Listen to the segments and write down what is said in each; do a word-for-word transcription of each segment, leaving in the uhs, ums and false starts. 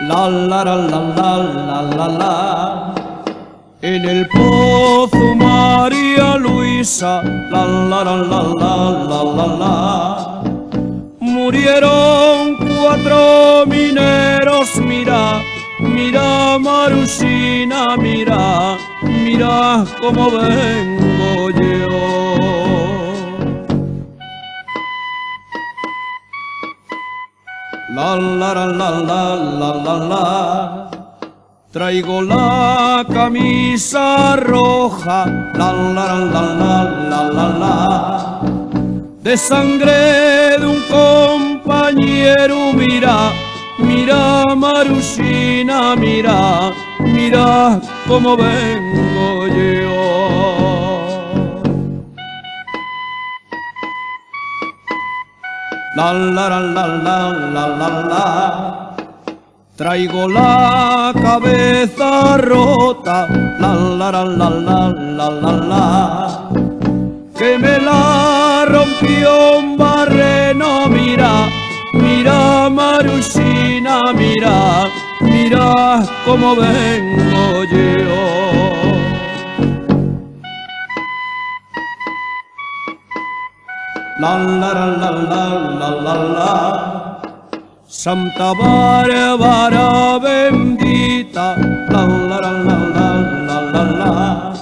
La la la la la la la la. En el pozo María Luisa, la la la la la la la la. Murieron cuatro mineros, mira, mira Marusina, mira, mira cómo vengo yo. La la la la la la la la. Traigo la camisa roja, la la la la la la la, de sangre de un compañero, mira, mira Marusina, mira, mira cómo vengo yo. La la la la la la la la. Traigo la cabeza rota, la la la la la la la la, que me la rompió un barreno, mira, mira Marusina, mira, mira cómo vengo yo. La la la la la la la la. Santa Bárbara bendita, la la la la la la la,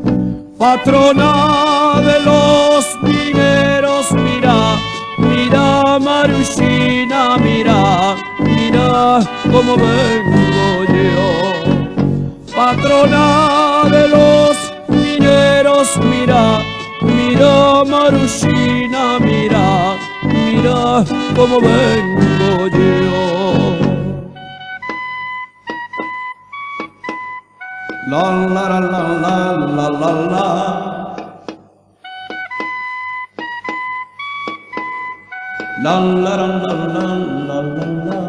patrona de los mineros, mira, mira Marusina, mira, mira cómo vengo yo. Patrona de los mineros, mira, mira Marusina, mira, mira cómo vengo yo. La la la la la la la la. La la la la la la la.